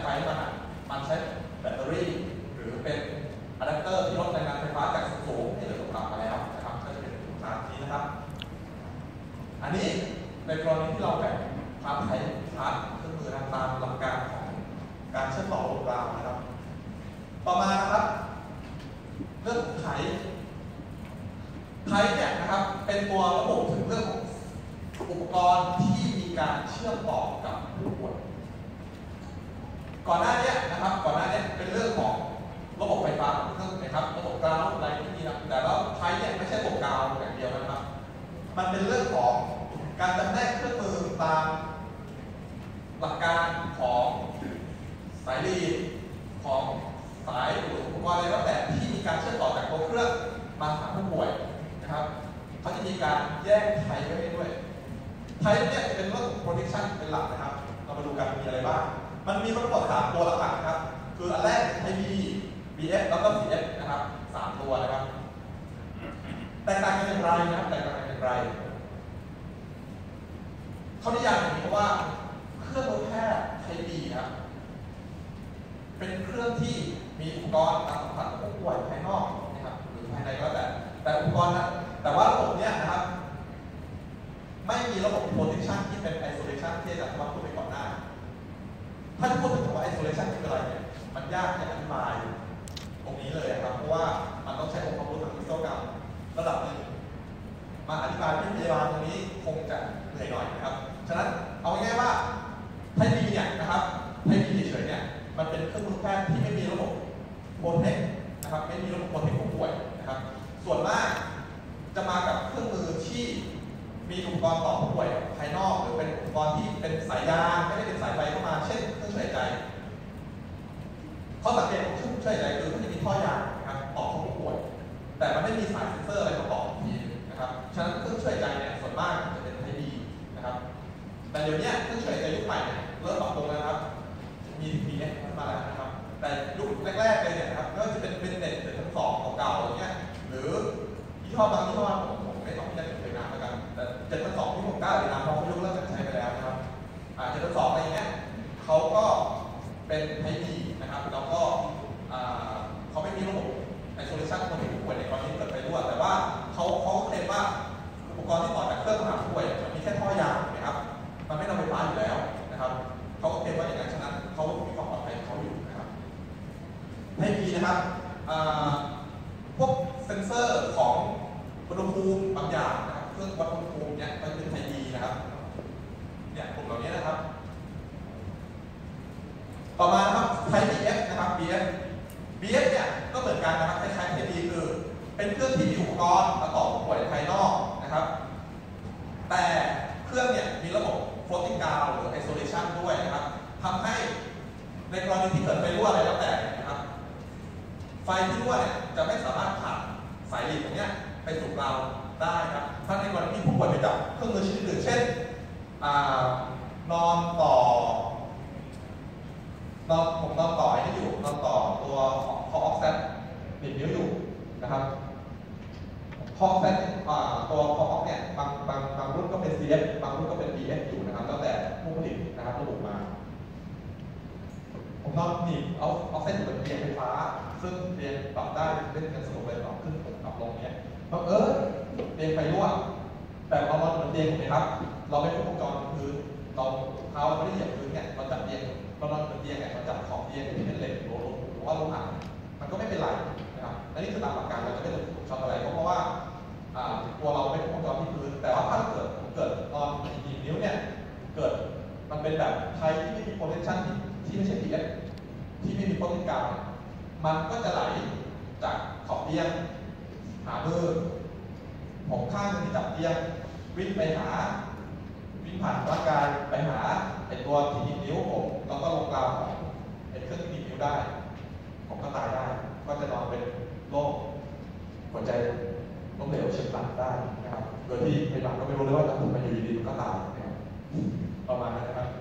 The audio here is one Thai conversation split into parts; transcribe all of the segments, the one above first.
ไฟมันใช้แบตเตอรี่หรือเป็นอะแดปเตอร์ที่ลดแรงงานไฟฟ้าจากสูงให้เหลือต่ำมาแล้วนะครับก็จะเป็นชาร์จนี้นะครับอันนี้ในกรณีที่เราแบ่งพาร์ทใช้พาร์ทเครื่องมือตามหลักการของการเชื่อมต่อระบบรางนะครับต่อมานะครับเรื่องของไทเนี่ยนะครับเป็นตัวระบบถึงเรื่องของอุปกรณ์ที่มีการเชื่อมต่อกับผู้ป่วยก่อนหน้านี้นะครับก่อนหน้านี้เป็นเรื่องของระบบไฟฟ้าเครื่องนะครับระบบกราวอะไรที่มีนะแต่แล้วไทเนี่ยไม่ใช่ระบบกราวอย่างเดียวนะครับมันเป็นเรื่องของการจำแนกเครื่องมือตามหลักการของสายลีดของสายหรืออุปกรณ์อะไรก็แต่ที่มีการเชื่อมต่อจากตัวเครื่องมาหาผู้ป่วยนะครับเขาจะมีการแยกไทไว้ให้ด้วยไทเนี่ยจะเป็นเรื่องของ protection เป็นหลักนะครับเรามาดูกันมีอะไรบ้างมันมีทั้งหมด3ตัวหลักๆนะครับคืออันแรกไท B BF แล้วก็ CF นะครับ3ตัวนะครับแตกต่างกันอย่างไรนะครับแตกต่างกันอย่างไรเขานิยามอย่างนี้เพราะว่าเครื่องมือแพทย์ไท B ครับเป็นเครื่องที่มีอุปกรณ์การสัมผัสกับผู้ป่วยภายนอกนะครับหรือภายในก็แต่อุปกรณ์นะแต่ว่าระบบเนี้ยนะครับไม่มีระบบ protection ที่เป็น isolation ที่อาจารย์พูดไปก่อนหน้าถ้าจะพูดถึงคำว่า isolation คืออะไรเนี่ยมันยากที่จะอธิบายตรงนี้เลยครับเพราะว่ามันต้องใช้องค์ความรู้ทางวิศวกรรมระดับหนึ่งมาอธิบายที่พยาบาลตรงนี้คงจะเหนื่อยหน่อยนะครับฉะนั้นเอาง่ายๆว่าไทยบีเนี่ยนะครับไทยบีเฉยๆเนี่ยมันเป็นเครื่องมือแพทย์ที่ไม่มีระบบโปรเทคนะครับไม่มีระบบโปรเทคผู้ป่วยนะครับส่วนมากจะมากับเครื่องมือที่มีอุปกรณ์ต่อผู้ป่วยภายนอกหรือเป็นอุปกรณ์ที่เป็นสายยางไม่ได้เป็นสายไฟเข้ามาเช่นเครื่องช่วยหายใจข้อสังเกตของเครื่องช่วยหายใจคือมันจะมีท่อยางนะครับต่อผู้ป่วยแต่มันไม่มีสายเซ็นเซอร์อะไรมาต่อทีนะครับฉะนั้นเครื่องช่วยหายใจเนี่ยส่วนมากจะเป็นไทยบีนะครับแต่เดี๋ยวนี้เครื่องช่วยหายใจยุคใหม่เนี่ยเริ่มปรับปรุงแล้วครับมีPFมาแล้วนะครับแต่ยุคแรกๆเลยเนี่ยนะครับก็จะเป็นเน็ตหรือทั้ง2เก่าๆอย่างเงี้ยหรือยี่ห้อบางยี่ห้อผมไม่ต้องยัดเป็นน้ำแล้วกันแต่7.2ที่ผมกล้าเลยนะเพราะเขายกเลิกการใช้ไปแล้วนะครับ7.2อะไรเงี้ยเขาก็เป็นไทยบีนะครับแล้วก็เขาไม่มีระบบไอโซเลชันคนที่ผู้ป่วยในกรณีเกิดไฟรั่วแต่ว่าเขาเคลมว่าอุปกรณ์ที่ต่อจากเครื่องมาหาผู้ป่วยมันมีแค่ท่อยางนะครับมันไม่นำไฟฟ้าอยู่แล้วนะครับเขาก็เคลมว่าอย่างนั้นฉะนั้นเขามีความปลอดภัยของเขาอยู่นะครับไทยบีนะครับพวกเซ็นเซอร์ของอุณหภูมิบางอย่างนะครับเครื่องวัดอุณหภูมิเนี่ยมันเป็นไทยบีนะครับเนี่ยกลุ่มเหล่านี้นะครับต่อมานะครับไทย BF นะครับ BF เนี่ยก็เหมือนกันนะครับคล้ายๆไทยบีคือเป็นเครื่องที่มีอุปกรณ์มาต่อผู้ป่วยภายนอกนะครับแต่เครื่องเนี่ยมีระบบ floating gown หรือ isolation ด้วยนะครับทำให้ในกรณีที่เกิดไฟรั่วอะไรแล้วแต่นะครับไฟที่รั่วเนี่ยจะไม่สามารถผ่านสายลีดตรงนี้ไปสู่เราได้ครับถ้าในกรณีที่ผู้ป่วยไปจับเครื่องมือชนิดอื่นเช่นนอนต่อไอ้นี่อยู่นอนต่อตัวคอออกเซตติดนิ้วอยู่นะครับคอออกเซตตัวคอออกเนี่ยบางรุ่นก็เป็น CF บางรุ่นก็เป็น BF อยู่นะครับแล้วแต่ผู้ผลิตนะครับระบุมาผมนอนหนีบเอาออกเซตอยู่บนเตียงไฟฟ้าซึ่งเตียงปรับได้เล่นกันสนุกเลยปรับขึ้นปรับลงเนี้ยเตียงไฟรั่วแต่เรานอนบนเตียงถูกไหมครับเราไม่พบวงจรพื้นเราเท้าเราไม่ได้เหยียบพื้นเนี่ยเราจับเตียงเรานอนบนเตียงเนี่ยเราจับขอบเตียงที่เป็นเหล็กโลหะหรือว่าโลหะมันก็ไม่เป็นไรนะครับและนี่คือตามหลักการเราจะไม่ถูกช็อตอะไรเพราะว่าตัวเราไม่พบวงจรที่พื้นแต่ว่าถ้าเกิดนอนหยิบนิ้วเนี่ยเกิดมันเป็นแบบไทยที่ไม่มี protection ที่ไม่ใช่ PF ที่ไม่มีโปรตีนกาวมันก็จะไหลจากขอบเตียงหามือผมข้างนึงที่จับเตียงวิ่งผ่านร่างกายไปหาไอตัวที่หนีบนิ้วผมแล้วก็ลงกาวของไอเครื่องที่หนีบนิ้วได้ผมก็ตายได้ก็จะนอนเป็นโรคหัวใจล้มเหลวเฉียบพลันได้นะครับโดยที่พยาบาลก็ไม่รู้เลยว่าจะถูกมาอยู่ดีๆก็ตายนะครับประมาณนั้นนะครับ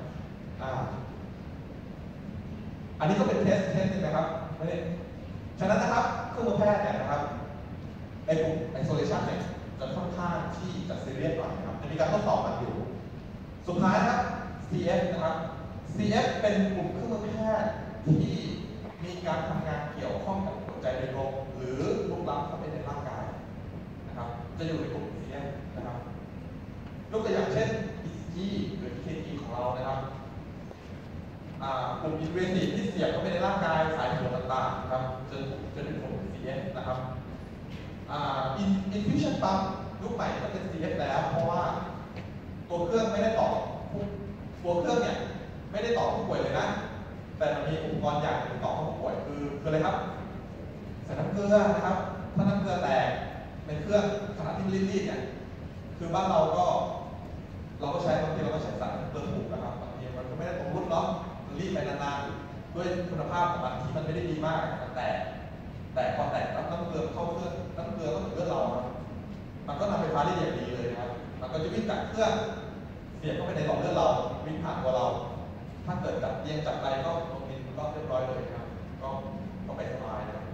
อันนี้ก็เป็นเทสนึงนะครับนี่ฉะนั้นนะครับเครื่องมือแพทย์เนี่ยนะครับไอโซเลชันเนี่ยจะค่อนข้างที่จะซีเรียสหน่อยนะครับจะมีการทดสอบมันอยู่สุดท้ายครับ CF นะครับ CF เป็นกลุ่มเครื่องมือแพทย์ที่มีการทำงานเกี่ยวข้องกับหัวใจโดยตรงหรือลุกล้ำเข้าไปในร่างกายนะครับจะอยู่ในกลุ่ม CF นะครับยกตัวอย่างเช่น ECG หรือ EKG ของเรานะครับกลุ่ม invasive ที่เสียบเข้าไปในร่างกายสายหัวต่างๆนะครับจะเป็นกลุ่ม CF นะครับinfusion pump ยุคใหม่ก็เป็น CF แล้วเพราะว่าตัวเครื่องไม่ได้ต่อตัวเครื่องเนี่ยไม่ได้ต่อผู้ป่วยเลยนะแต่มันมีอุปกรณ์อย่างต่อผู้ป่วยคืออะไรครับใส่น้ำเกลือนะครับถ้าน้ำเกลือแตกเป็นเครื่องขนาดที่รีดๆเนี่ยคือบ้านเราก็ใช้บางทีเราก็ใช้สายน้ำเกลือถูกนะครับบางทีมันก็ไม่ได้ตรงรุ่นเนาะรีดไปนานๆด้วยคุณภาพของมันที่มันไม่ได้ดีมากมันแต่พอแตกแล้วน้ำเกลือเข้าเครื่องน้ำเกลือก็ถึงเลือดเรามันก็นำไฟฟ้าได้อย่างดีเลยนะครับมันก็จะวิ่งจากเครื่องเสียบเข้าไปในหลอดเลือดเราวิ่งผ่านตัวเราถ้าเกิดจับเตียงจับอะไรก็ตรงนี้ก็เรียบร้อยเลยครับก็ไปสบายนะครับ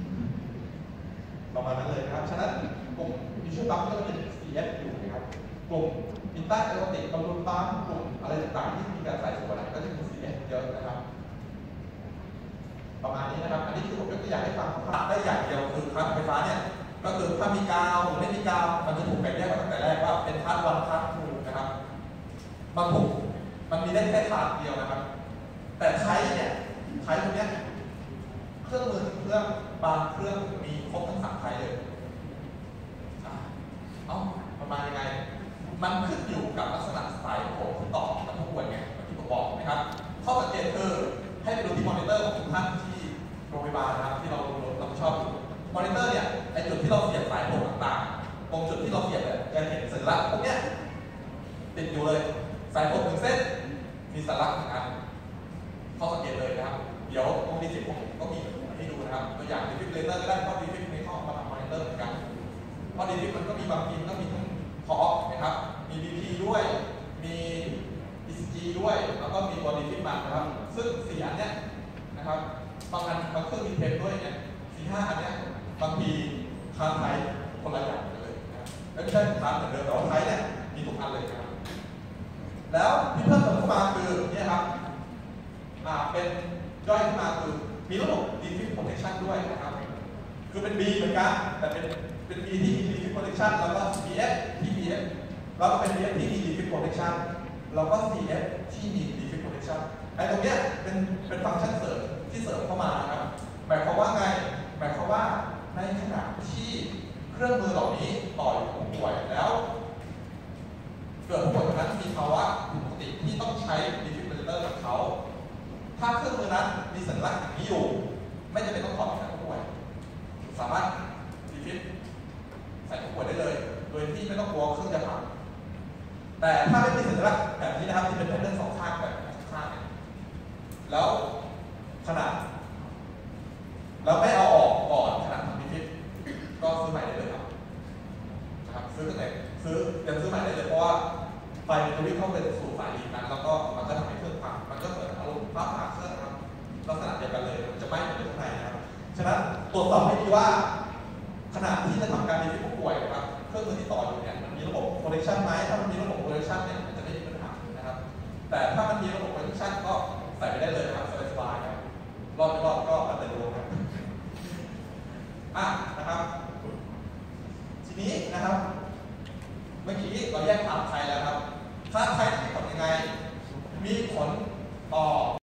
ประมาณนั้นเลยครับฉะนั้นกลุ่มดิชูปั๊มก็จะเป็น CF อยู่นะครับกลุ่มอินต้าเอโรติกบำรุงปั๊มกลุ่มอะไรต่างๆที่มีการใส่ส่วนก็จะเป็น CF เยอะนะครับประมาณนี้นะครับอันนี้คือผมยกตัวอย่างให้ฟังได้อย่างเดียวคือคาร์ดไฟฟ้าเนี่ยก็คือถ้ามีกาวหรือไม่มีกาวมันจะถูกแบ่งแยกมาตั้งแต่แรกว่าเป็นคาร์ดวันคาร์ดทูนะครับบางกลุ่มมันมีได้แค่คาร์ดเดียวนะครับแต่ใช้ตรงเนี้ยเครื่องมือเครื่องบางเครื่องมีครบทั้ง3ไทยเลยประมาณยังไงมันขึ้นอยู่กับลักษณะสายโผล่ที่ต่อกับผู้ป่วยไงที่ผมบอกนะครับข้อสังเกตคือให้ไปดูที่มอนิเตอร์ของทุกท่านที่โรงพยาบาลนะครับที่เราชอบอยู่มอนิเตอร์เนี่ยไอจุดที่เราเสียบสายโผล่ต่างๆตรงจุดที่เราเสียบเนี่ยจะเห็นสัญลักษณ์พวกเนี้ยติดอยู่เลยสายโผล่1 เส้นมีสัญลักษณ์1 อันข้อสังเกตเลยนะครับเดี๋ยวตรงดีสิบผมก็มีให้ดูนะครับตัวอย่างดีฟิบเลเตอร์ก็ได้ข้อดีฟิบในข้อมาทำมอนิเตอร์เหมือนกันข้อดีฟิบมันก็มีบางทีก็มีทั้งพอฟนะครับมี BP ด้วยมี ECG ด้วยแล้วก็มีบอดี้ฟิบมันนะครับซึ่ง4 อันเนี้ยนะครับบางเครื่องมีเทปด้วยเนี่ย4-5 อันเนี้ยบางทีคาร์ดไทยคนละอย่างเลยนะครับไม่ใช่คาร์ดเหมือนเดิมแต่ว่าไทยเนี่ยมีทุกอันเลยนะครับแล้วที่เพิ่มเติมเข้ามาคือเนี่ยครับเป็นย่อยขึ้นมาคือมีระบบ Defib Protection ด้วยนะครับคือเป็น B เหมือนกันแต่เป็น B ที่มี Defib Protection แล้วก็ BF ที่ BF แล้วก็เป็น BF ที่มี Defib Protection แล้วก็ CF ที่มี Defib Protection ไอ้ตรงเนี้ยเป็นฟังก์ชันเสริมที่เสริมเข้ามานะครับหมายความว่าไงหมายความว่าในขณะที่เครื่องมือเหล่านี้ต่ออยู่กับผู้ป่วยแล้วเกิดผู้ป่วยคนนั้นมีภาวะผิดปกติที่ต้องใช้ defibrillator กับเขาถ้าเครื่องมือนั้นมีสัญลักษณ์อย่างนี้อยู่ไม่จำเป็นต้องถอดจากผู้ป่วยสามารถ defib ใส่ผู้ป่วยได้เลยโดยที่ไม่ต้องกลัวเครื่องจะพังแต่ถ้าไม่มีสัญลักษณ์แบบนี้นะครับที่เป็นแพทเทิร์น2 ข้างแบบข้างเนี่ยแล้วขนาดแล้วไม่เอาออกก่อนขนาดทำ defib ก็ซื้อใหม่ได้เลยครับนะครับซื้อตั้งแต่ยังซื้อใหม่ได้เลยเพราะว่าไฟมันจะวิ่งเข้าไปสู่สายลีดนั้นแล้วก็มันจะทำให้เครื่องพังมันก็เหมือนอารมณ์ฟ้าผ่าเครื่องครับลักษณะเดียวกันเลยมันจะไหม้อยู่ในข้างในนะครับฉะนั้นตรวจสอบให้ดีว่า